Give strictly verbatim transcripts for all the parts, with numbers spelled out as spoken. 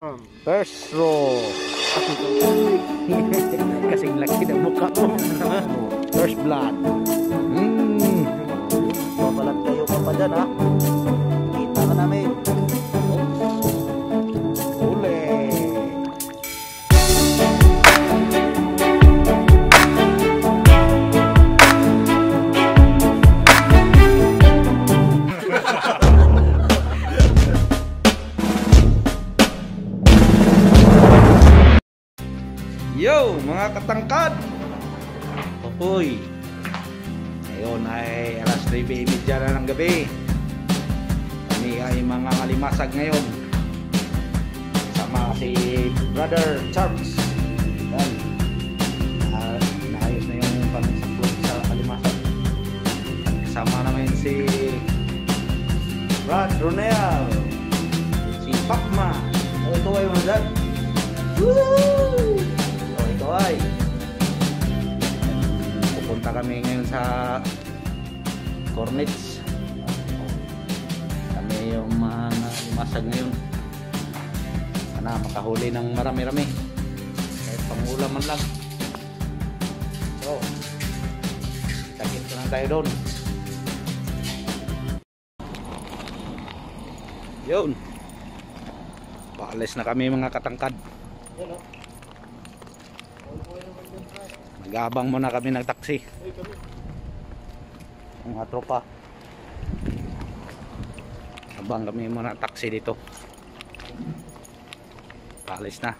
First row. Kasing laki ng mukha mo. First blood. Hmm. Papalat kayo pa pa dyan, ha? Kita ka namin. Ule. Yo, mga katangkad. Hoy. Ngayon ay alas tres thirty na ng gabi. Kami ay mga kalimasag ngayon. Sama si Brother Charles. Yan. Uh, naayos na yung panagsakot sa kalimasag. Kasama namin si Brad Ronel, si Pacma. O, ito ay mga dad. Woo! Ay, pupunta kami ngayon sa Cornets. Kami yung mga limasag ngayon. Sana makahuli ng marami-rami kahit pangulam man lang. So, takit ko lang tayo doon. Yun, paalis na kami mga katangkad. Nag-aabang muna kami ng taxi. Mga tropa. Abang kami muna ng taxi dito. Paalis na.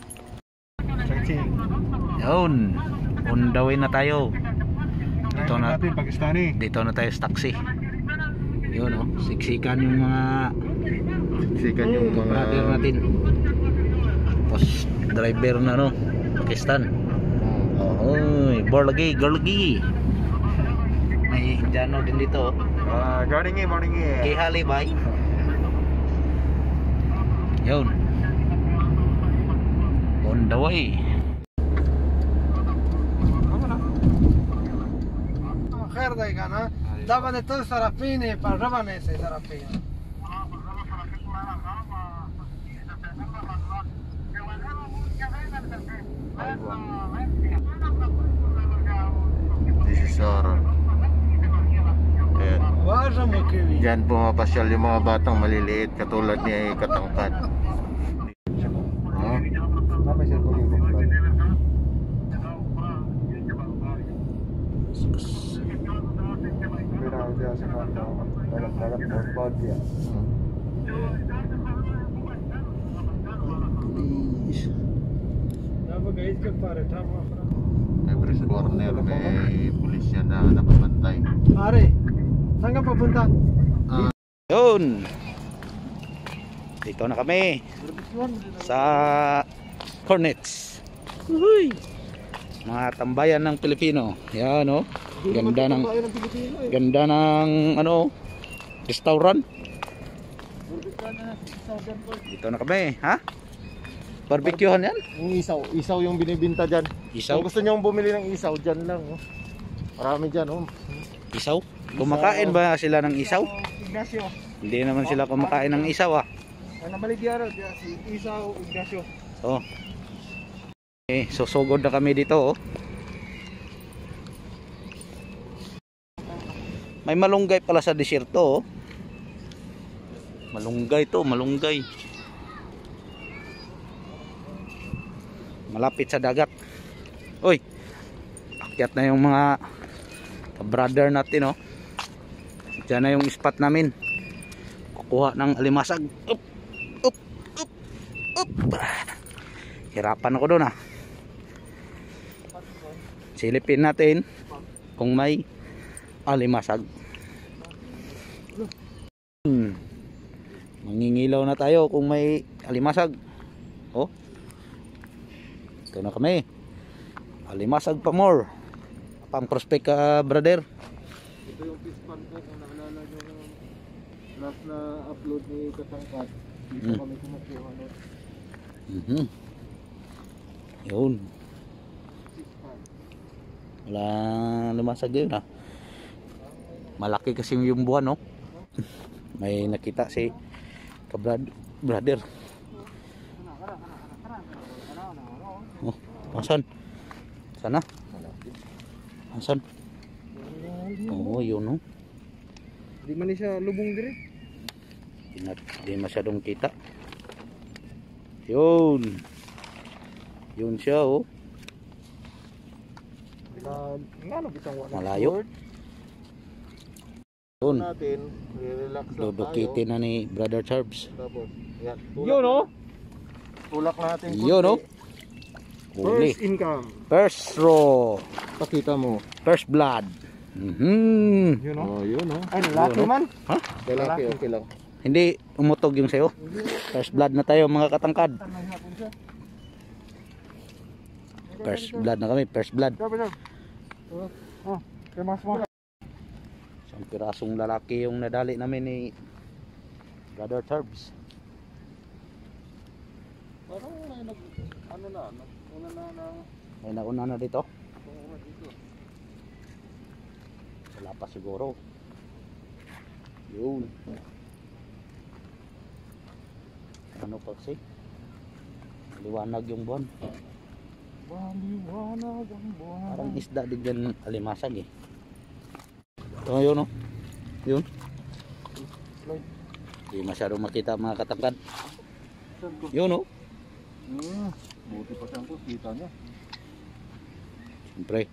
Yun. On the way na tayo. Dito na, dito na tayo sa taxi. Yun, oh. Siksikan yung mga Siksikan yung mga brother natin. Tapos driver na, no, Pakistan. Oy, borlagi, gorlagi. May Indiano din dito. Ah, morning eh, morning eh. Kihali bay. Yun. On the way. خير ده كان ها ده بدأت توصل فيني فالربع نسي ترى فيني Sisara. Ayan. واجه مكوي Diyan pumapasyal yung mga batang maliliit katulad ni Katangkad. Ha? Every corner may pulis yan na nakabantay. Are, saan ka papunta? Yun. Dito na kami sa Cornets. Uy. Mga tambayan ng Pilipino. Yan, oh. Ganda ng ganda ng ano, restaurant. Dito na kami, ha? Barbecuehan yan? Yung isaw, isaw yung binibinta dyan. Isaw? Kung gusto nyo bumili ng isaw, dyan lang. Oh. Marami dyan. Oh. Isaw? Kumakain ba sila ng isaw? Ignacio. Hindi naman sila kumakain ng isaw, ah. Ang namaligyan si Isaw Ignacio. Oh. Eh, susugod na kami dito, oh. May malunggay pala sa desierto, oh. Malunggay to, malunggay. Malapit sa dagat. Uy, akyat na yung mga brother natin, oh. Diyan na yung spot namin. Kukuha ng alimasag. Up, up, up, up. Hirapan ako doon, ah. Silipin natin kung may alimasag. Hmm. Mangingilaw na tayo kung may alimasag. Oh. Ito na kami. Alimasag pa more. Pang prospect ka, brother. Ito yung fish pan ko kung naalala nyo yung last na upload ni Katangkad. Dito Hmm. kami kumukuha nun. Mhm. Yun. Fish pan. Wala lumasag yun, ah. Malaki kasi yung buwan, no? May nakita si kabrad brother. Oh, asan? Sana? Asan? Oo, oh, yun, oh. Di man ni siya lubong dire. Di, na, di masyadong kita. Yun. Yun siya, oh. Uh, ngano bitang wala. Malayo. Yun. Natin, relax lang Dudukitin na ni Brother Charbs. Tapos, yan. Yun oh. Tulak natin. Yun, oh. Huli. First income. First raw. Pakita mo. First blood. Mhm. Yun oh. Oh, yun oh. Ay, lalaki Yun, oh. man. Ha? Lalaki, okay lang. Hindi umutog yung sayo. First blood na tayo mga katangkad. First blood na kami. First blood. Sabi lang. Oh, kaya mas mo. Isang pirasong lalaki yung nadali namin ni Brother Charbs. Parang may nag, ano na, una na na, May nauna na dito. una dito. Wala pa siguro. Yun. Ano pa kasi? Liwanag yung buwan. Maliwanag ang buwan. Parang isda din dyan alimasag eh. Ito yun, no? Yun. Hindi masyadong makita mga katangkad. Yun, no? Hmm, buti pa siyang kita niya. Siyempre.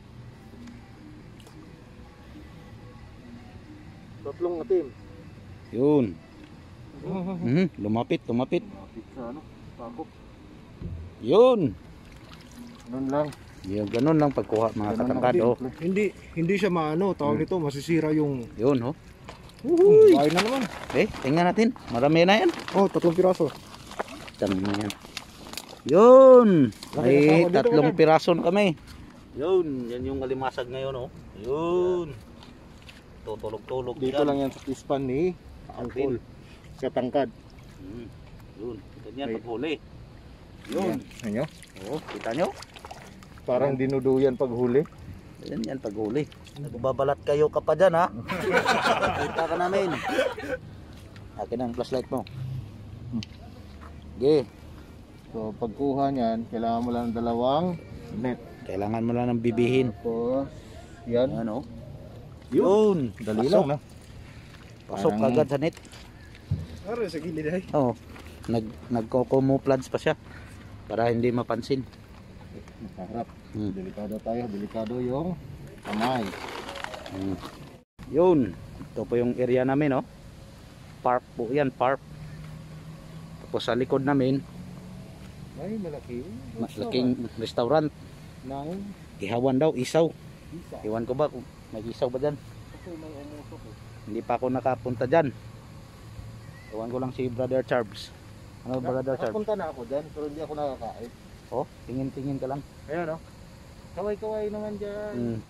Tatlong atim. Yun. Mhm, lumapit, lumapit. Mapit sa ano, takop. Yun. Ganun lang. Yung ganun lang pagkuha mga Ganun katangkad, lang, oh. Hindi hindi siya maano, tawag nito, masisira yung Yun, oh. Uy, ay na naman. Eh, tingnan natin. Marami na yan. Oh, tatlong piraso. Tama na yan. Yun. Laki May na tao dito, tatlong wala. pirason kami. Yun. Yan yung alimasag ngayon, oh. Yun. Tutulog-tulog Dito lang yan sa pispan ni Uncle. Sa tangkad. Hmm. Yun. Kita niyan Ay. paghuli. Yun. Ano? Oh, kita nyo? Parang dinuduyan pag huli. Yan yan paghuli. Nagbabalat kayo ka pa dyan, ha? Kita ka namin. Akin ang flashlight mo. Okay. So pagkuha niyan, kailangan mo lang ng dalawang net. Kailangan mo lang ng bibihin. Tapos, yan. Ano? Yun. Dali Pasok. lang na. Pasok Parang- agad sa net. Ano sa gilid ay? Oo. Nag nagko-camouflage pa siya para hindi mapansin. Harap. Hmm. Delikado tayo. Delikado yung kamay. Hmm. Yun. Ito po yung area namin, oh. Park po yan, park. Tapos sa likod namin, Ay, malaki. malaking restaurant. Nang Ihawan daw, isaw. isa. Iwan ko ba kung may isaw ba dyan? Kasi may umusok eh. Hindi pa ako nakapunta dyan. Iwan ko lang si Brother Charbs. Ano Brother Charbs? Nakapunta na ako dyan, pero hindi ako nakakain. Oh, tingin-tingin ka lang. Ayan o. Kaway-kaway naman dyan. Hmm.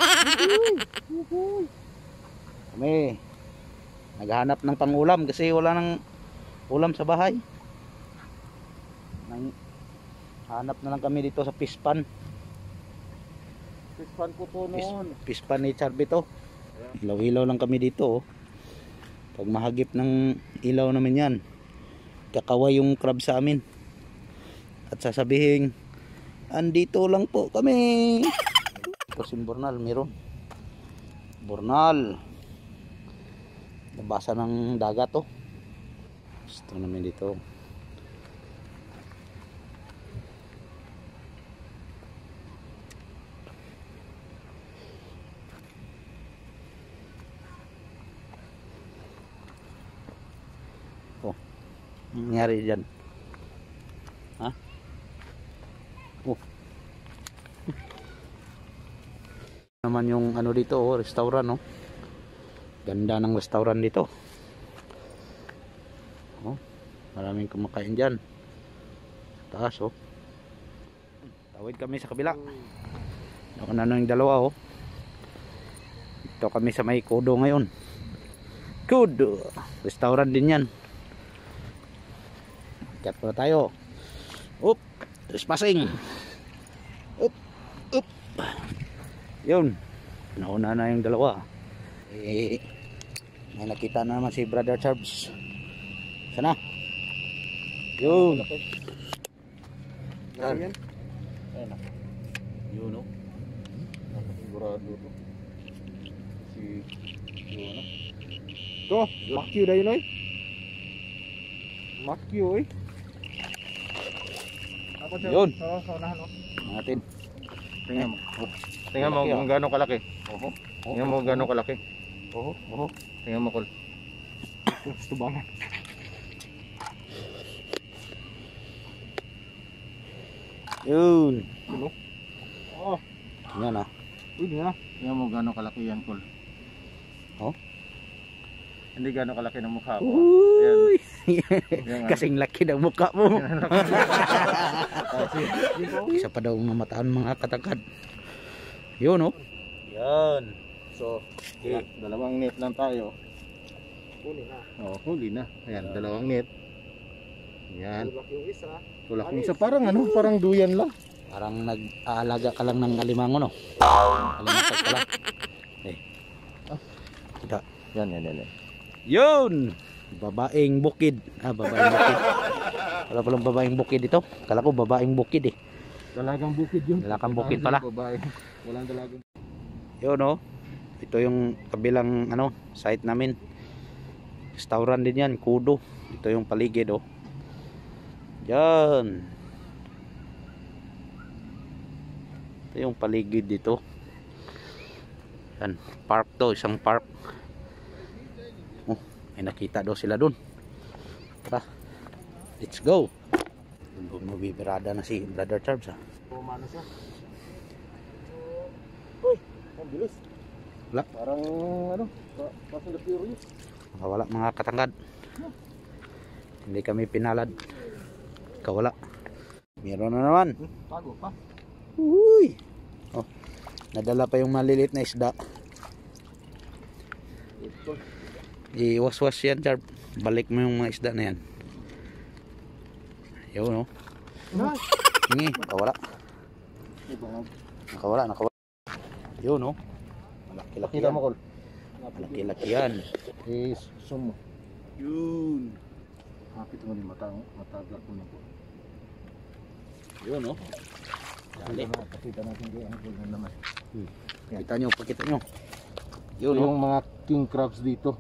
Kami naghahanap ng pangulam kasi wala nang ulam sa bahay. Nang hanap na lang kami dito sa pispan. Pispan ko to Pis, noon. pispan ni Charby to. Ilaw-ilaw lang kami dito, oh. Pag mahagip ng ilaw namin yan, kakaway yung crab sa amin. At sasabihin, andito lang po kami. Ito si Bornal, meron. Bornal. Nabasa ng dagat, oh. Gusto namin dito. Oh, nangyari dyan. Ha? Oh. Naman yung ano dito, oh, restaurant, oh. Ganda ng restaurant dito. Oh, maraming kumakain dyan. Taas, oh. Tawid kami sa kabila. Ako na yung dalawa, oh. Ito kami sa may Kudo ngayon. Kudo. Restaurant din yan. Kat pa tayo. Up. Trespassing. Up. Up. Yun. Nauna na yung dalawa. Eh, may nakita na naman si Brother Charbs. Sana. Yun. Yan. Ayun na. Yun o. Sigurado to. Si... Yun na. To, makyo na yun oy. Makyo oy. Ako siya. Yun. Sa sa unahan oh. Natin. Tingnan mo. Oh. Tingnan mo Malaki, kung gaano kalaki. Oho. Tingnan mo kung gaano kalaki. Oho. Oho. Tingnan mo kol. Gusto ba na? Yun. Ano? Oh. Yan ah. Uy, nga. Tingnan mo gaano kalaki yan kol. Oh. Hindi gaano kalaki ng mukha ko. Uy. Yan. Kasing laki ng mukha mo. Kasi, Isa pa daw mamataan mga katangkad. Yun oh. Yan. so, okay. Dalawang net lang tayo. Huli na. Oh, huli na. Ayan, dalawang net. Yan. Tulak yung isa. Tulak ng isa. Parang ano, parang duyan lang. Parang nag-aalaga ka lang ng alimango no. Alimasag ka lang. Eh. Kita. Yan, yan, yan. yan. Yun. Babaeng bukid. Ah, babaeng bukid. Wala palang babaeng bukid ito. Kala ko babaeng bukid eh. Dalagang bukid yun. Dalagang bukid pala. Babae. Walang dalagang. Yun oh. Ito yung kabilang ano, site namin. Restaurant din yan, Kudo. Ito yung paligid oh. Yan. Ito yung paligid dito. Yan, park to, isang park. Oh, may nakita daw sila dun. Tara. Let's go. Mabibirada na si Brother Charles ha. Pumano siya. Uy, ang bilis. Wala. Parang ano, Fast and the Furious. Nakawala mga katangkad. Hindi kami pinalad. Kawala. Meron na naman. Bago pa. Uy. Oh, nadala pa yung malilit na isda. Ito. Iwas-was yan, Charb. Balik mo yung mga isda na yan. Yun, oh. Nice. Hingi, nakawala. Nakawala, nakawala. Yun, oh. Malaki-laki Kita yan. mo kol. Malaki-laki yan. Eh, zoom mo. Yun. Hapit mo din mata, matagak mo na po. Yun, oh. Dali. Pakita natin kaya ang kol ng naman. Hmm. Kita nyo, pakita nyo. Yun, Ito oh. yung mga king crabs dito.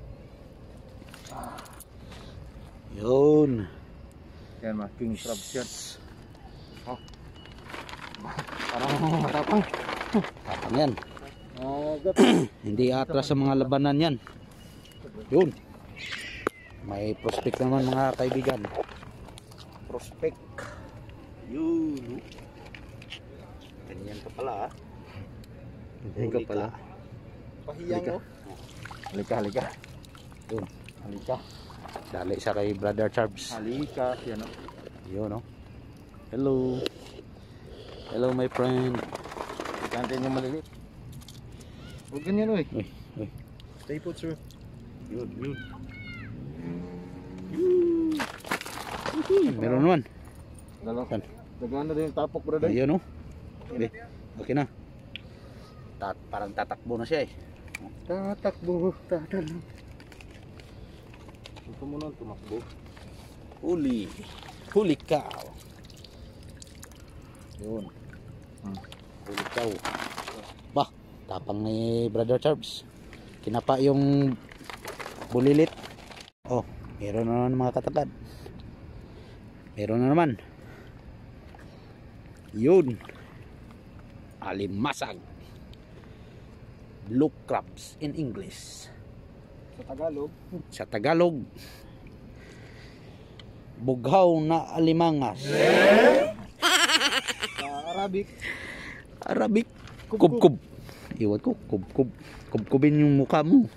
Yun. Yan mga king crabs yan. Oh. Parang matapang. Tapang yan. Agat. Hindi atras sa mga labanan yan. Yun. May prospect naman mga kaibigan. Prospect. Yun. Ganyan ka pala ah. Ganyan ka pala. Pahiyang Halika. oh. Halika, halika. Yun. Halika. Dali siya kay Brother Charles. Halika. Yan o. Yun oh. Hello. Hello my friend. Kantin yung maliliit. Huwag ganyan uy. Uy, uy. Stay put sir. Yun, yun. Yun. Meron naman. Dalaw. Yan. Dagaan na din yung tapok brother. Ayun oh. Okay, okay na. Tat parang tatakbo na siya eh. Tatakbo. Tatakbo. Ito mo na tumakbo. Huli. Huli cow. Yun. Hmm. Huli cow. Bah, tapang ni Brother Charles. Kinapa yung bulilit. Oh, meron na naman mga katangkad. Meron na naman. Yun. Alimasag. Blue crabs in English. Sa Tagalog. Sa Tagalog, bughaw na alimangas. Sa Arabic. Arabic, kubkub. Iwan ko, kubkub. Kubkubin yung mukha mo.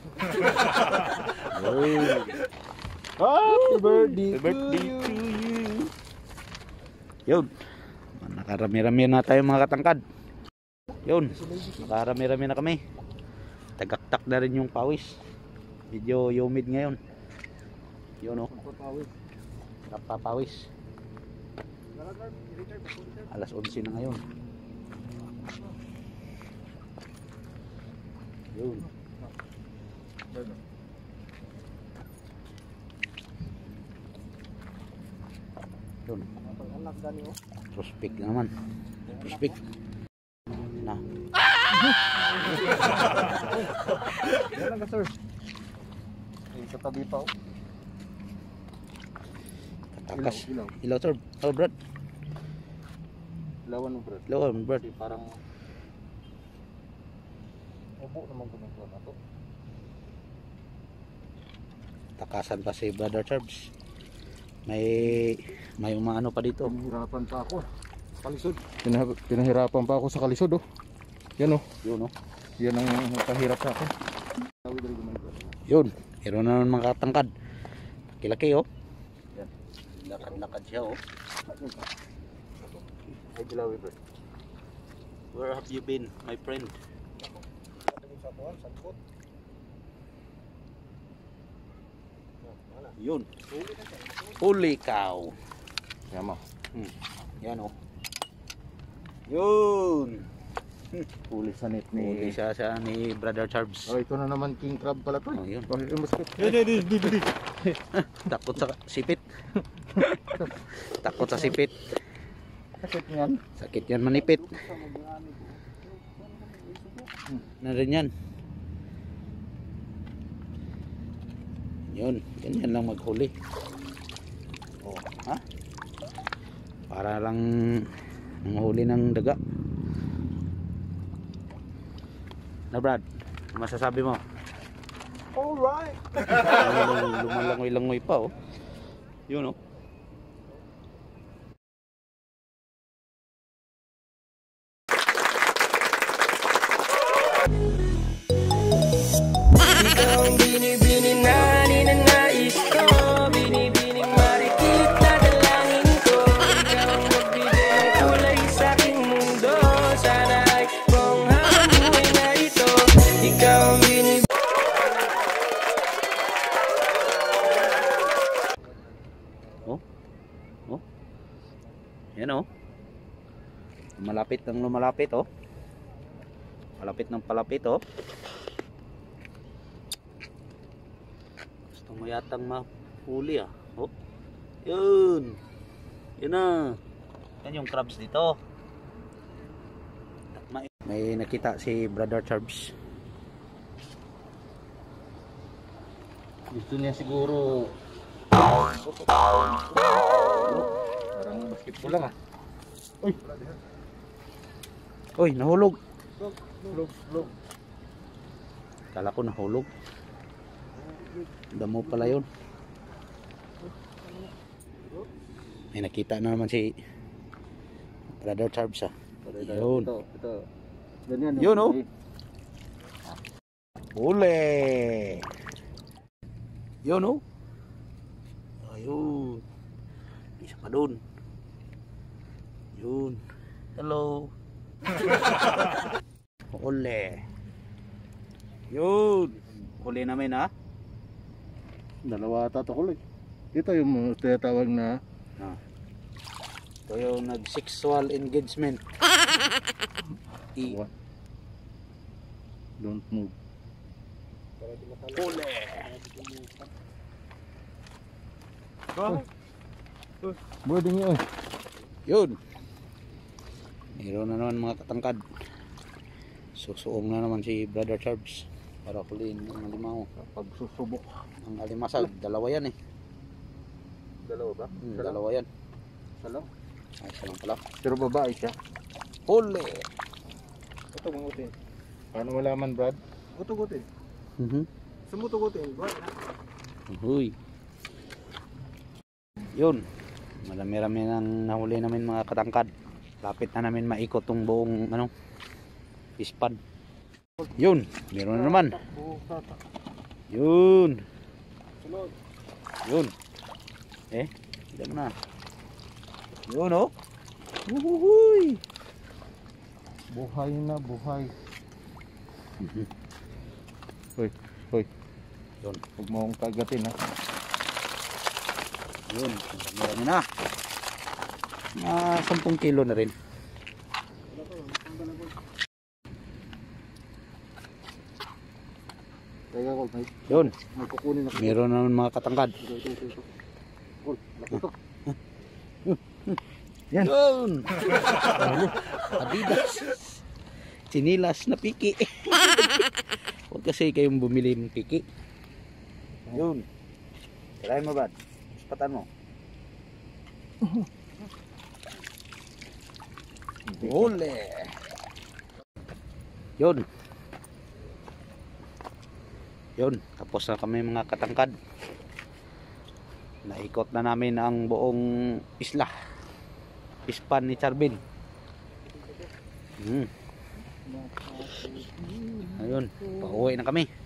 Oh. Happy birthday, Happy birthday to you. Yun. Nakarami-rami na tayo mga katangkad. Yun. Nakarami-rami na kami. Tagaktak na rin yung pawis. Medyo humid ngayon. Yun o. Napapawis. Alas onse na ngayon. Yun. Yun. Gani oh. Prospect naman. Prospect. Na. Yan lang ka sir. Eh, sa tabi pa oh. Katakas. Ilaw, ilaw. Ilaw sir. Oh Brad. Lawan mo bro. Ilaw Brad. Kasi parang ubo naman ko ng na to. Takasan pa si Brother Charles. May may umaano pa dito. Pinahirapan pa ako. Kalisod. Pinah pinahirapan pa ako sa kalisod oh. Yan oh. Yun oh. Yan ang kahirap sa akin. Yun. Meron na naman mga katangkad. Kilaki oh. Yan. Lakad-lakad siya oh. Ay bilawi bro. Where have you been, my friend? Yun. Huli cow. Yan mo. Hmm. Yan oh. Yun. Huli sa net ni. Huli siya siya ni Brother Charles. Oh, ito na naman king crab pala to. Oh, yun. Oh, yung basket. Takot sa sipit. Takot sa sipit. Sakit niyan. Sakit yan manipit. Na rin yan. Yun, ganyan lang maghuli. Oh, ha? Para lang manghuli ng daga. Na Brad, masasabi mo? Alright. Lumalangoy-langoy pa oh. Yun oh. Ikaw ang binibini na ninanais ko, binibining marikit na dalangin ko. Ikaw ang magbigay ng kulay sa aking mundo. Sana ay buong habang buhay na ito. Ikaw ang binibini. Oh. Oh. Yan oh. Malapit ng lumalapit oh. Malapit ng palapit oh. Gusto mo yatang mahuli ah. Oh. Yun. Yun na. Yan yung crabs dito. May, may nakita si Brother Charles. Gusto niya siguro parang basketball lang ah. Uy. Uy, nahulog. Log, log. Kala ko nahulog. Damo pala yun. May nakita na naman si Brother Charles ah. Yun. Ito, ito. Ganyan. Yun oh. Huli. Yun oh. Ayun. Isa pa dun. Yun. Hello. Huli. Yun. Huli namin ha. Dalawa ata ito kulit. Ito yung tinatawag na Ah. Ito yung nag-sexual engagement. I what? Don't move. huli. Boarding yun. Yun. Mayroon na naman mga katangkad. Susuong na naman si Brother Charles para huliin ang alimaw. Pagsusubok. Ang alimasag, dalawa yan eh. Dalawa ba? Hmm, dalawa yan. Dalawa. Ay, isa lang pala. Pero babae siya. Huli. Ito mangutin. Paano malaman Brad? Utugutin. Mhm. Sumutugutin. Brad. Uy. Yun. Marami-rami nang nahuli namin mga katangkad. Lapit na namin maikot tong buong ano, ispan. Yun, meron na naman. Yun. Yun. Eh, hindi mo na. Yun oh. Uhuhuy. Buhay na buhay. Mhm. Hoy, hoy. Yun. Huwag mo akong kagatin ha. Yun, marami na. Mga sampung kilo na rin. Teka ko, may, Yun, may kukunin ako. meron na naman mga katangkad. Ito, ito, ito. Kol, laki to. Yan. Yun. Adidas. Sinilas na piki. Huwag kasi kayong bumili ng piki. Yun. Tirahin mo, bad. Ispatan mo. Ole. Yun. Yun. Tapos na kami mga katangkad. Naikot na namin ang buong isla. Ispan ni Charbin. Hmm. Ayun. Pauwi na kami.